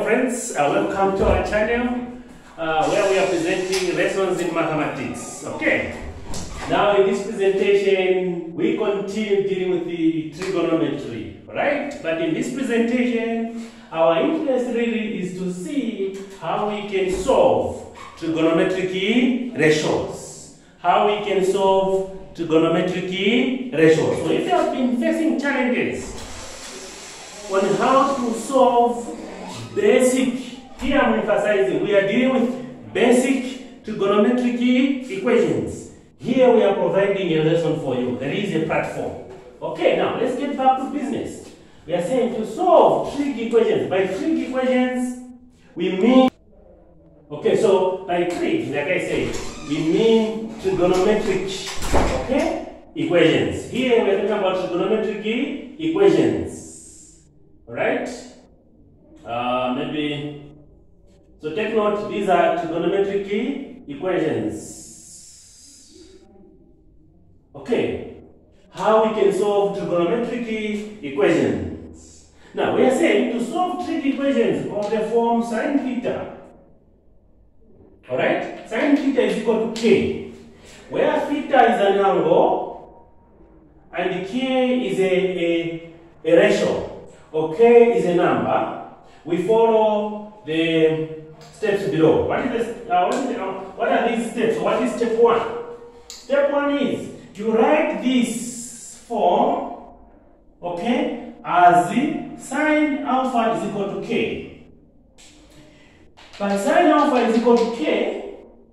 friends, welcome to our channel where we are presenting lessons in mathematics. Okay, now in this presentation we continue dealing with the trigonometry, right? But in this presentation our interest really is to see how we can solve trigonometric ratios. How we can solve trigonometric ratios. So if you have been facing challenges on how to solve basic, here I'm emphasizing, we are dealing with basic trigonometric equations. Here we are providing a lesson for you. There is a platform. Okay, now let's get back to business. We are saying to solve trig equations. By trig equations, we mean, okay, so by trig, like I said, we mean trigonometric, okay, equations. Here we are talking about trigonometric equations. Alright? Maybe, so take note, these are trigonometric equations. Okay, how we can solve trigonometric equations. Now, we are saying to solve trig equations of the form sine theta. Alright? Sine theta is equal to k, where theta is an angle and k is a ratio. Okay, is a number. We follow the steps below. What are these steps? What is step 1? Step 1 is you write this form, okay, as sine alpha is equal to k. By sine alpha is equal to k,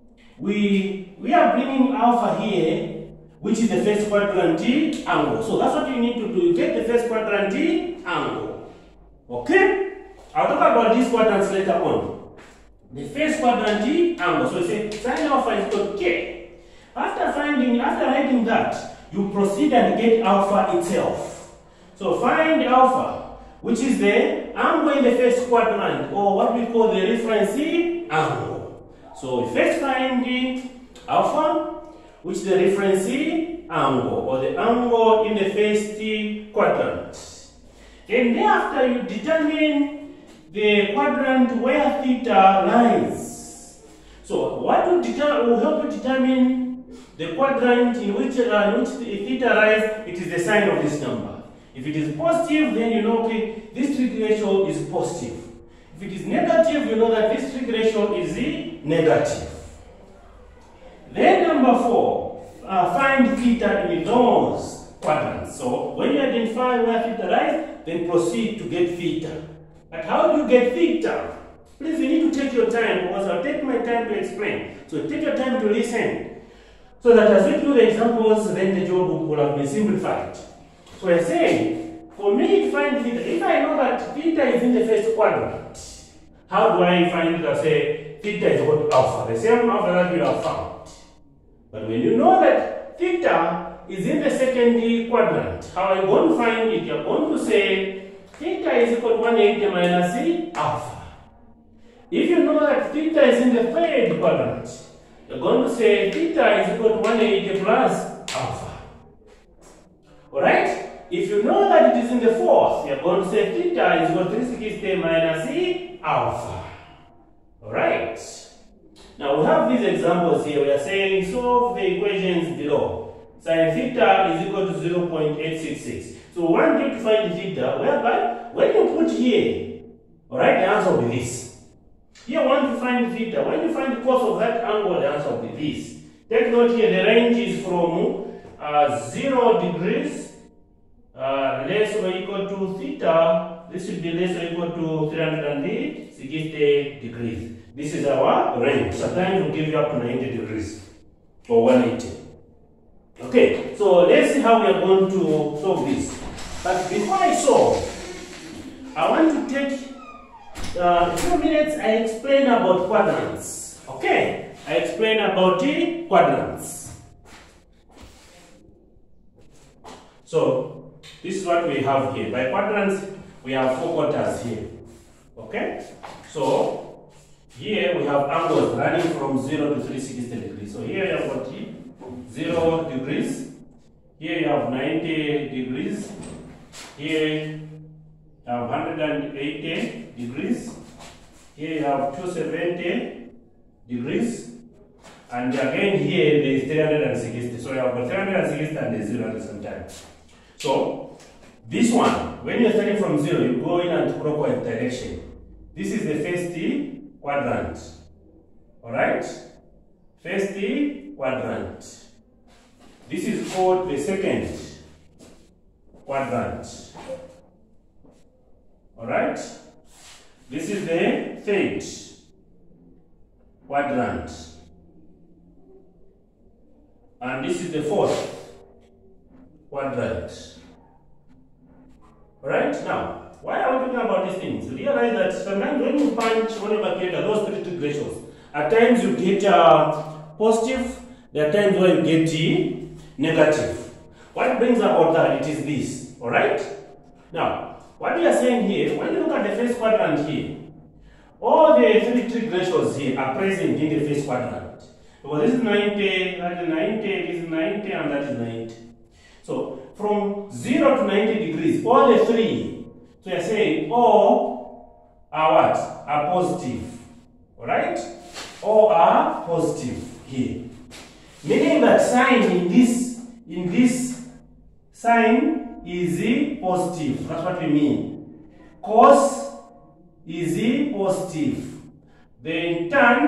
we are bringing alpha here, which is the first quadrant angle. So that's what you need to do. You get the first quadrant angle. Okay? I'll talk about these quadrants later on. The first quadrant angle. So you say sine alpha is equal to k. After writing that, you proceed and get alpha itself. So find alpha, which is the angle in the first quadrant, or what we call the reference angle. So we first find the alpha, which is the reference angle, or the angle in the first quadrant. And thereafter you determine the quadrant where theta lies. So what will help you determine the quadrant in which theta lies? It is the sign of this number. If it is positive, then you know, okay, this trig ratio is positive. If it is negative, you know that this trig ratio is negative. Then number 4, find theta in those quadrants. So when you identify where theta lies, then proceed to get theta. But how do you get theta? Please, you need to take your time, because I'll take my time to explain. So take your time to listen, so that as we do the examples, then the job will have been simplified. So we're saying, for me to find theta, if I know that theta is in the first quadrant, how do I find it? I say theta is equal to alpha, the same alpha that we have found. But when you know that theta is in the second quadrant, how are you going to find it? You're going to say theta is equal to 180 minus alpha. If you know that theta is in the third quadrant, you're going to say theta is equal to 180 plus alpha. Alright? If you know that it is in the fourth, you're going to say theta is equal to 360 minus alpha. Alright? Now we have these examples here. We are saying solve the equations below. Sin theta is equal to 0.866. So we want you to find theta, whereby when you put here, alright, the answer will be this. Here we want to find theta. When you find the cos of that angle, the answer will be this. Take note here, the range is from 0 degrees less or equal to theta. This should be less or equal to 360 degrees. This is our range. Sometimes we'll give you up to 90 degrees or 180. Okay, so let's see how we are going to solve this. But before I solve, I want to take a few minutes. I explain about quadrants. Okay, I explain about the quadrants. So this is what we have here. By quadrants, we have 4 quarters here. Okay, so here we have angles running from 0 to 360 degrees. So here you have got 0 degrees. Here you have 90 degrees. Here you have 180 degrees. Here you have 270 degrees. And again here there is 360. So you have got 360 and there's 0 at the same time. So this one, when you're starting from 0, you go in anti-clockwise direction. This is the first quadrant. Alright? First quadrant. This is called the second quadrant. Alright? This is the third quadrant. And this is the fourth quadrant. Alright, now, why are we talking about these things? Realize that sometimes when you punch on a calculator, those three ratios, at times you get positive, there are times where you get negative. What brings about that? It is this. Alright? Now, what we are saying here, when you look at the first quadrant here, all the three ratios here are present in the first quadrant. Because this is 90, that is 90, this is 90, and that is 90. So, from 0 to 90 degrees, all the three, so you are saying all are what? Are positive. Alright? All are positive here. Meaning that sign in this sign is positive. That's what we mean. Cos is positive. Then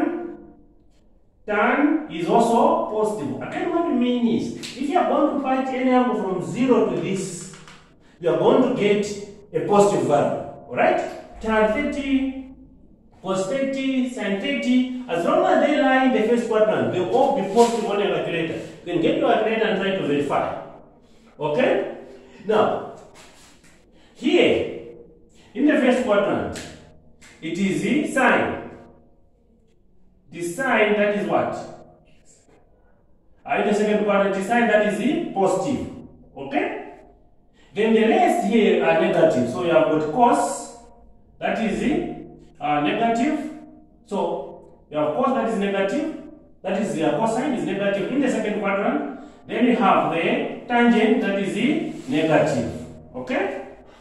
tan is also positive. Again, what we mean is, if you are going to find any angle from 0 to this, you are going to get a positive value. Alright? Tan 30, cos 30, sin 30, as long as they lie in the first quadrant, they will all be positive on your calculator. You can get your calculator and try to verify. Okay? Now, here, in the first quadrant, it is the sign. The sign that is what? In the second quadrant, the sign that is the positive. Okay? Then the rest here are negative. So you have got cos, that is the negative. So you have cos that is negative. That is the cosine is negative in the second quadrant. Then you have the tangent that is the negative. Okay?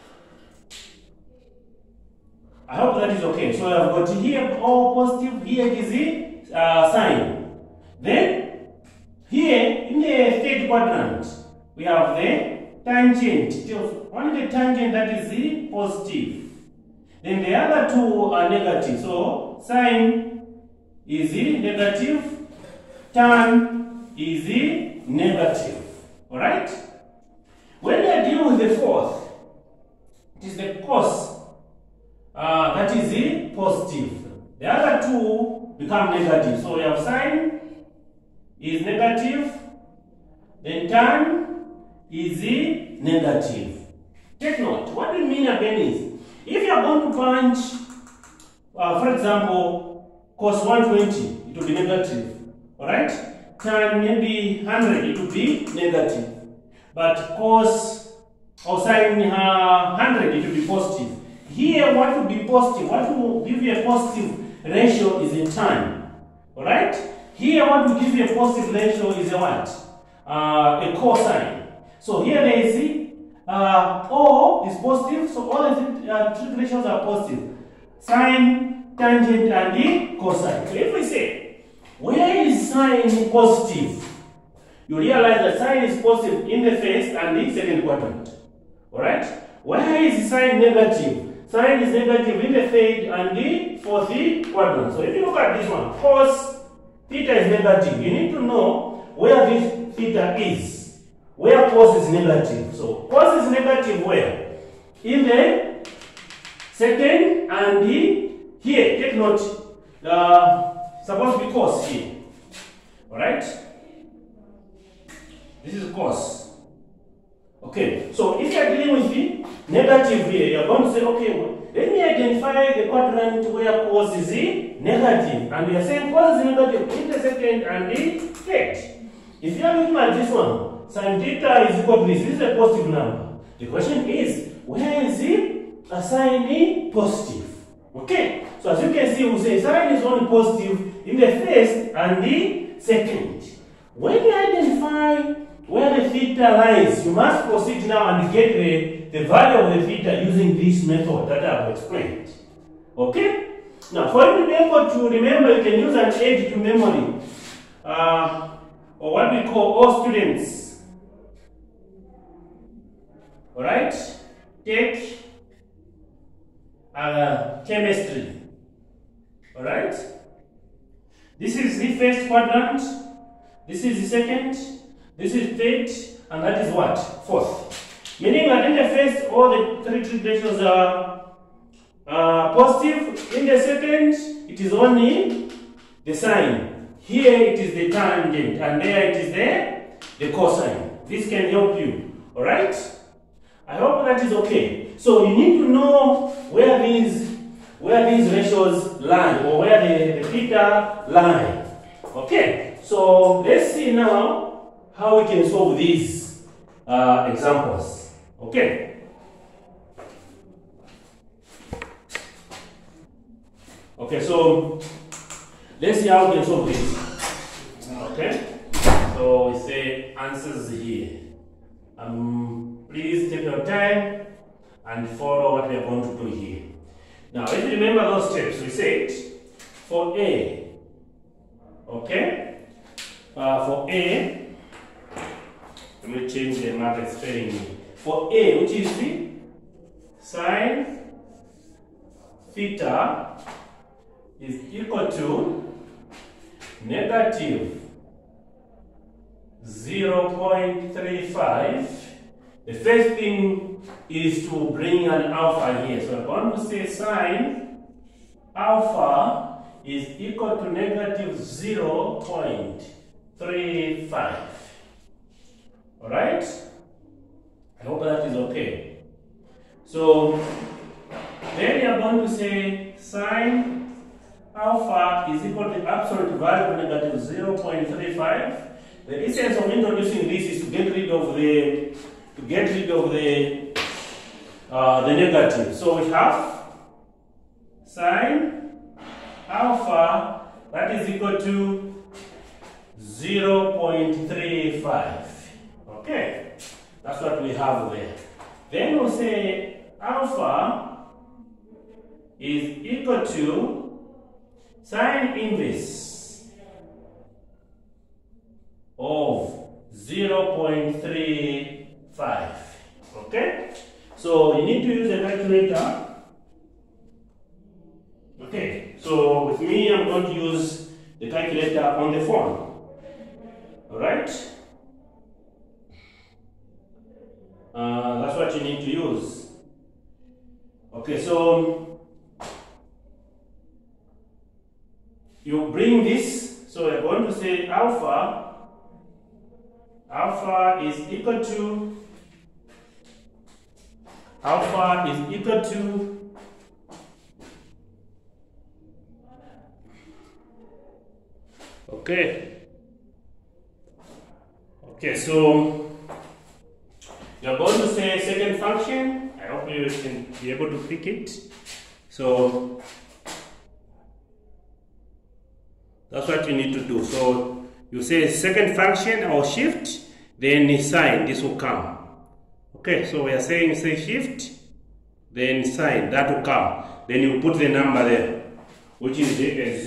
I hope that is okay. So I have got here all positive, here is the sign. Then, here in the third quadrant, we have the tangent. Only the tangent that is the positive. Then the other two are negative. So, sine is the negative, tan is the negative. Alright? When we are dealing with the fourth, it is the cos. That is the positive. The other two become negative. So we have sine is negative, then tan is the negative. Take note. What we mean again is, if you are going to punch, for example, cos 120, it will be negative. Alright? Tan maybe 100, it will be negative. But cos or sine 100, it will be positive. Here, what will be positive, what will give you a positive ratio is a tan. Alright? Here, what will give you a positive ratio is a what? A cosine. So here there is the O is positive, so all the three ratios are positive. Sine, tangent, and the cosine. So if we say, where is sine positive? You realize that sine is positive in the first and the second quadrant. Alright? Where is sine negative? Sine is negative in the third and the fourth quadrant. So if you look at this one, cos theta is negative. You need to know where this theta is. Where cos is negative. So cos is negative where? In the second and the here. Take note. Supposed to be cos here. Alright? This is cos. Okay, so if you are dealing with the negative here, you are going to say, okay, well, let me identify the quadrant where cos is negative. And we are saying cos is negative in the second and the third. If you are looking at this one, sin theta is equal to this. This is a positive number. The question is, where is the sine positive? Okay, so as you can see, we say sine is only positive in the first and the second. When you identify where the theta lies, you must proceed now and get the value of the theta using this method that I have explained. Okay? Now, for you to be able to remember, you can use an aid to memory, or what we call all students. All right, take chemistry. All right, this is the first quadrant, this is the second, this is third, and that is what? Fourth. Meaning that in the first, all the three trig ratios are positive. In the second, it is only the sign. Here it is the tangent, and there it is the cosine. This can help you. All right. I hope that is okay. So you need to know where these ratios lie, or where the theta lie. Okay. So let's see now how we can solve these examples. Okay. Okay. So let's see how we can solve this. Okay. So we say answers here. Please take your time and follow what we are going to do here. Now, if you remember those steps, we said for A, okay, for A, let me change the market spelling here. For A, which is the sine theta is equal to negative 0.35. The first thing is to bring an alpha here. So I'm going to say sine alpha is equal to negative 0.35. Alright? I hope that is okay. So then you are going to say sine alpha is equal to the absolute value of negative 0.35. The essence of introducing this is to get rid of the negative. So we have sine alpha that is equal to 0.35. Okay, that's what we have there. Then we'll say alpha is equal to sine inverse of 0.35. Okay, so you need to use a calculator. Okay, so with me, I'm going to use the calculator on the phone. All right, that's what you need to use. Okay, so you bring this. So we're going to say alpha is equal to okay, so you're going to say second function. I hope you can be able to pick it. So that's what you need to do. So you say second function or shift, then sine, this will come. Okay, so we are saying say shift, then sine, that will come. Then you put the number there, which is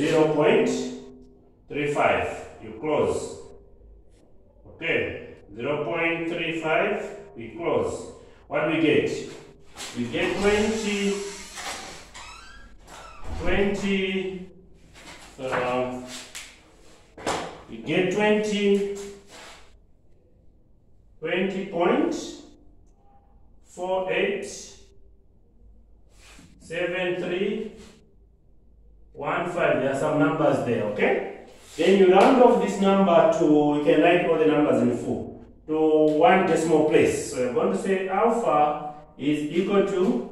0.35. You close. Okay, 0.35, we close. What we get? We get 20, we get 20.487315. There are some numbers there, okay? Then you round off this number to, you can write all the numbers in full, to one decimal place. So you're going to say alpha is equal to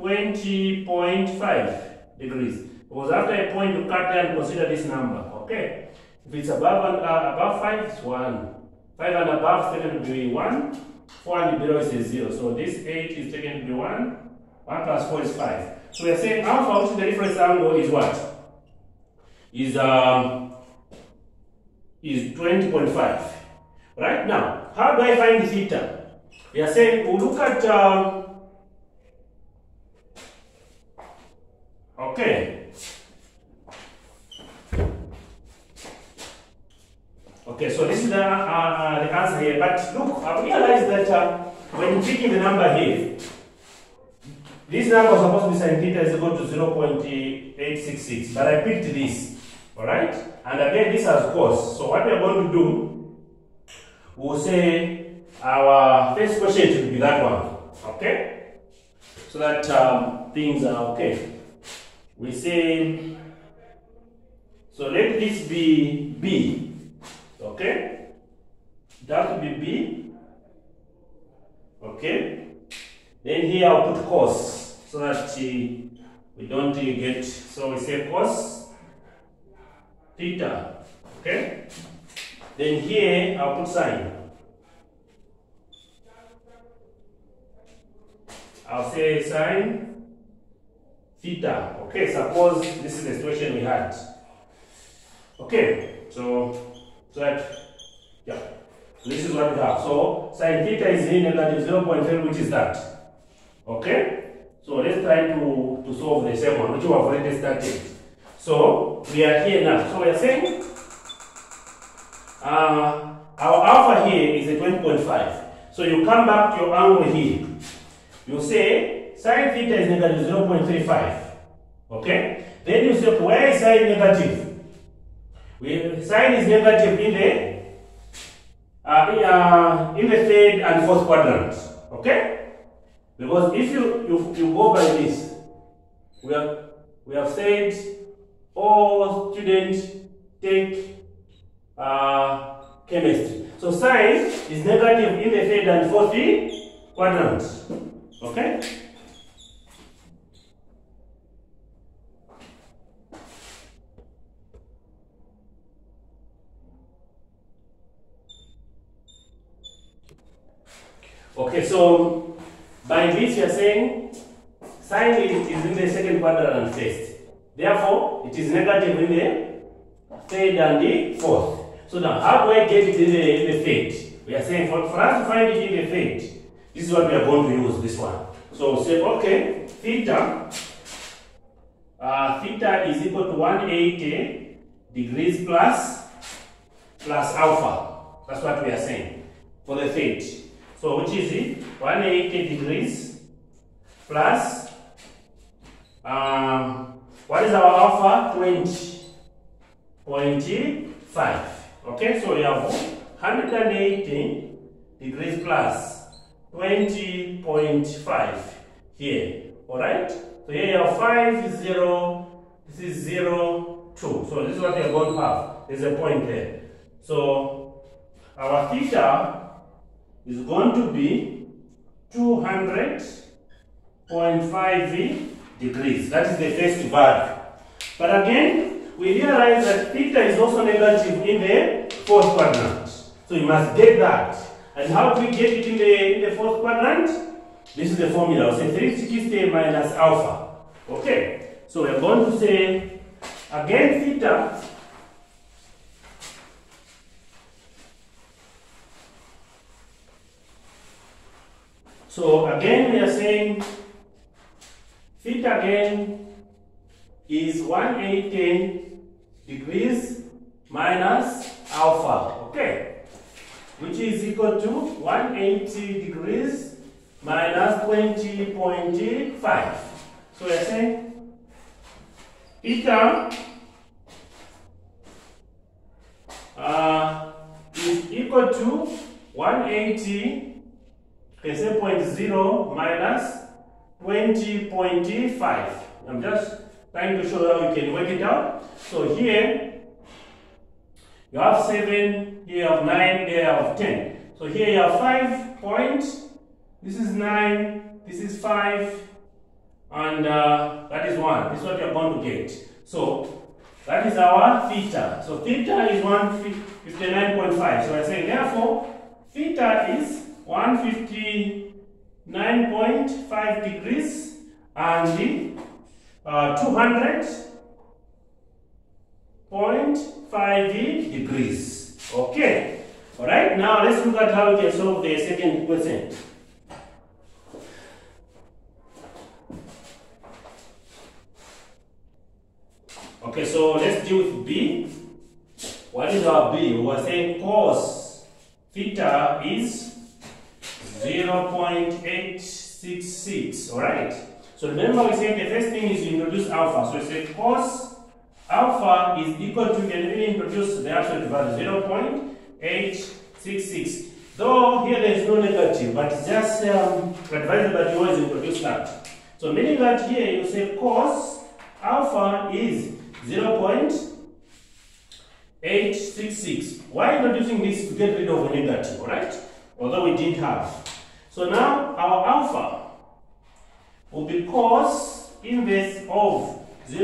20.5 degrees. Because after a point, you cut there and consider this number, okay? If it's above 5, it's 1. 5 and above is taken to be 1. 4 and below is a 0. So this 8 is taken to be 1. 1 plus 4 is 5. So we are saying alpha, which is the reference angle, is what? Is 20.5. Right now, how do I find theta? We are saying we'll look at okay. Okay, so this is the answer here. But look, I've realized that when picking the number here, this number is supposed to be sin theta is equal to 0.866, but I picked this, alright? And again, this has cos. So what we are going to do, we'll say our first question should be that one, okay? So that things are okay. We say, so let this be B, okay? That will be B, okay? Then here I'll put cos, so that we don't get, so we say cos theta, okay? Then here I'll put sine. I'll say sine theta, okay? Suppose this is the situation we had. Okay, so that, yeah, this is what we have. So sine theta is in negative 0.5, which is that. Okay, so let's try to solve the same one, which we have already started. So we are here now. So we are saying our alpha here is a 20.5. So you come back to your angle here. You say sine theta is negative 0.35. Okay, then you say where is sine negative? Sine is negative in the third and fourth quadrant. Okay. Because if you go by this, we have said all students take chemistry. So sine is negative in the third and fourth quadrant. Okay? Okay, so by this you are saying sine is in the second quadrant first. Therefore, it is negative in the third and the fourth. So now, how do I get it in the third? We are saying for us to find it in the third, this is what we are going to use, this one. So we'll say, okay, theta is equal to 180 degrees plus alpha. That's what we are saying for the third. So which is it? 180 degrees plus, what is our alpha? 20.5. Okay, so we have 180 degrees plus 20.5 here. Alright? So here you have 5, 0, this is 0, 2. So this is what we are going to have. There's a point there. So our theta is going to be 200.5 degrees. That is the first value. But again, we realize that theta is also negative in the fourth quadrant. So you must get that. And how do we get it in the fourth quadrant? This is the formula. We'll say 360 minus alpha. Okay. So we're going to say, again, theta so again we are saying theta again is 180 degrees minus alpha, okay, which is equal to 180 degrees minus 20.5. So we are saying theta is equal to 180. Okay, say 0.0 minus 20.5. I'm just trying to show how you can work it out. So here you have 7, here you have 9, here you have 10. So here you have 5 points. This is 9, this is 5, and that is 1. This is what you're going to get. So that is our theta. So theta is 159.5. So I say therefore theta is 159.5 degrees and the 200.5 degrees. Okay. Alright, now let's look at how we can solve the second question. Okay, so let's deal with B. What is our B? We were saying cos theta is 0.866. Alright? So remember we said the first thing is to introduce alpha. So we say cos alpha is equal to, and we introduce the absolute value 0.866. Though here there is no negative, but it's just advisable that you always introduce that. So meaning that here you say cos alpha is 0.866. Why introducing this? To get rid of a negative, alright? Although we didn't have. So now our alpha will be cos inverse of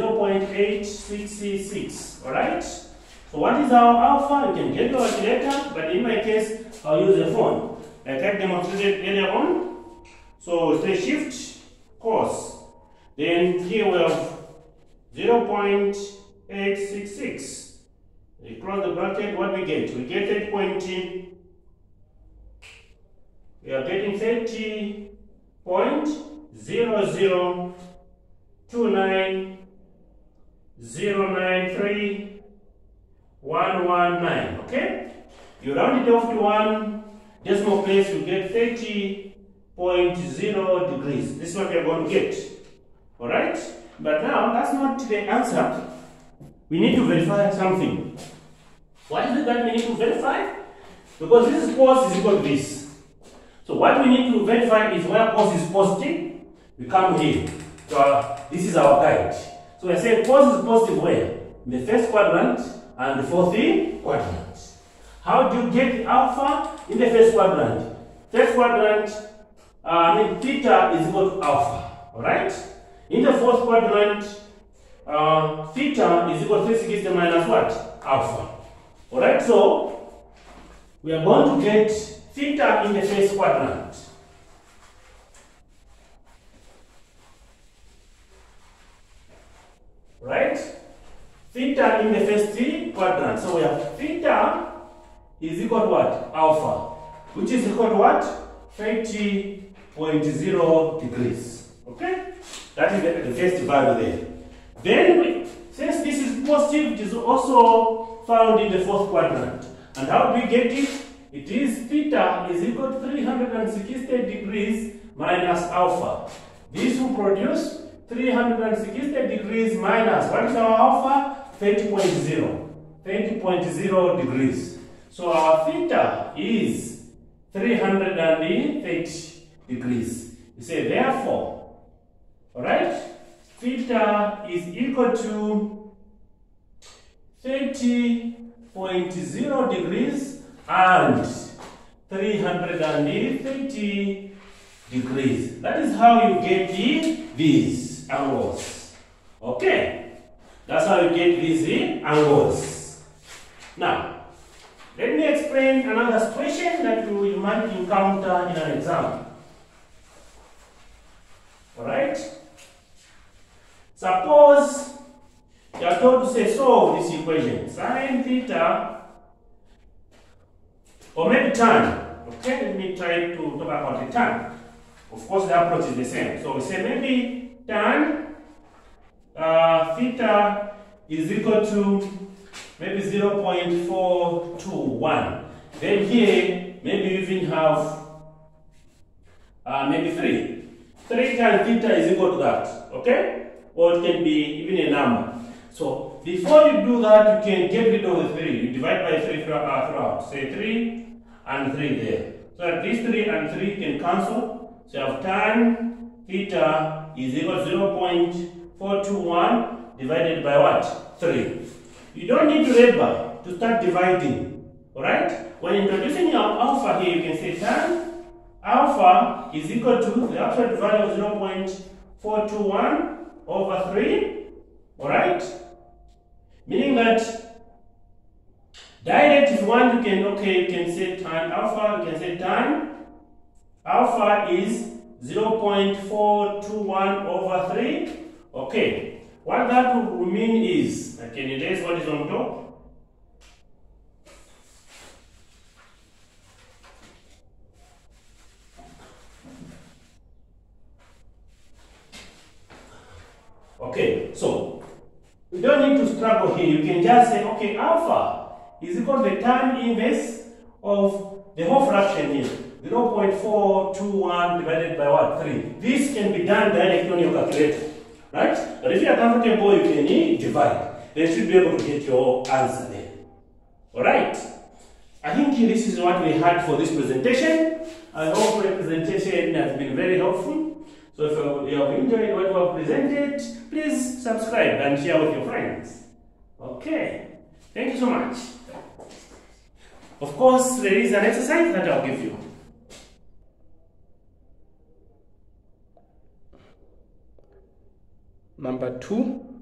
0.866, alright? So what is our alpha? You can get your calculator, but in my case, I'll use a phone. Like I demonstrated earlier on. So say shift cos. Then here we have 0.866. We close the bracket, what we get? We get 30. We are getting 30.0029093.119. Okay? You round it off to one decimal place, you get 30.0 degrees. This is what we are going to get. Alright? But now, that's not the answer. We need to verify something. What is it that we need to verify? Because this is cos is equal to this. So what we need to verify is where cos is positive. We come here. So this is our guide. So I say cos is positive where? In the first quadrant and the fourth quadrant. How do you get alpha in the first quadrant? First quadrant, theta is equal to alpha. Alright? In the fourth quadrant, theta is equal to 360 minus what? Alpha. Alright, so we are going to get theta in the first quadrant. Right? Theta in the first quadrant. So we have theta is equal to what? Alpha. Which is equal to what? 30.0 degrees. Okay? That is the first value there. Then, since this is positive, it is also found in the fourth quadrant. And how do we get it? It is theta is equal to 360 degrees minus alpha. This will produce 360 degrees minus, what is our alpha? 30.0. 30.0 degrees. So our theta is 330 degrees. You say therefore, alright, theta is equal to 30.0 degrees and 330 degrees. That is how you get these angles. Okay? That's how you get these angles. Now, let me explain another situation that you might encounter in an exam. Alright? Suppose you are told to say solve this equation. Sine theta, or maybe tan. Okay, let me try to talk about a tan. Of course, the approach is the same. So we say maybe tan theta is equal to maybe 0.421. Then here, maybe you even have maybe 3. 3 times theta is equal to that. Okay? Or it can be even a number. So before you do that, you can get rid of the 3. You divide by 3 throughout. Say 3 and 3 there. So that these 3 and 3 can cancel. So you have tan theta is equal to 0.421 divided by what? 3. You don't need to remember to start dividing. Alright? When introducing your alpha here, you can say tan alpha is equal to the absolute value of 0.421 over 3. Alright? Meaning that direct if you want, you can say tan alpha, you can say tan alpha is 0.421 over 3. Okay. What that will mean is, I can erase what is on top. Okay, so we don't need to struggle here. You can just say, okay, alpha is equal to the tan inverse of the whole fraction here. 0.421 divided by what? 3. This can be done directly on your calculator, right? But if you are comfortable, you can divide. Then you should be able to get your answer there. Alright? I think this is what we had for this presentation. I hope the presentation has been very helpful. So if you have enjoyed what we have presented, please subscribe and share with your friends. Okay. Thank you so much. Of course, there is an exercise that I'll give you. Number 2.